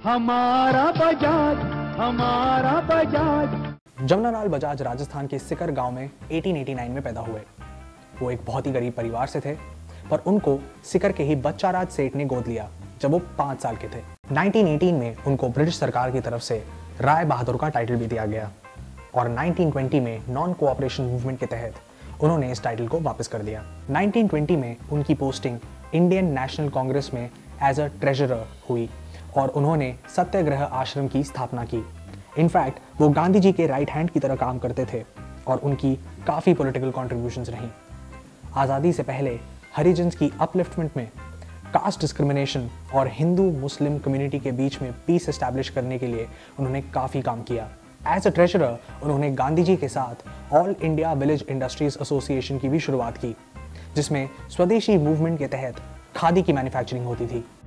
हमारा बजाज, हमारा बजाज। जमुनालाल बजाज राजस्थान के सिकर गांव में 1889 में पैदा हुए। वो एक बहुत ही गरीब परिवार से थे, पर उनको सिकर के ही बच्चाराज सेठ ने गोद लिया जब वो 5 साल के थे। 1918 में उनको ब्रिटिश सरकार की तरफ से राय बहादुर का टाइटल भी दिया गया और 1920 में नॉन कोऑपरेशन मूवमेंट के तहत उन्होंने इस टाइटल को वापस कर दिया। 1920 में उनकी पोस्टिंग इंडियन नेशनल कांग्रेस में एज अ ट्रेजरर हुई और उन्होंने सत्याग्रह आश्रम की स्थापना की। इनफैक्ट वो गांधी जी के राइट हैंड की तरह काम करते थे और उनकी काफ़ी पॉलिटिकल कॉन्ट्रीब्यूशंस रहीं। आज़ादी से पहले हरिजन्स की अपलिफ्टमेंट में, कास्ट डिस्क्रिमिनेशन और हिंदू मुस्लिम कम्युनिटी के बीच में पीस एस्टैब्लिश करने के लिए उन्होंने काफ़ी काम किया। एज अ ट्रेजरर उन्होंने गांधी जी के साथ all India village industries association की भी शुरुआत की, जिसमें स्वदेशी मूवमेंट के तहत खादी की मैन्युफैक्चरिंग होती थी।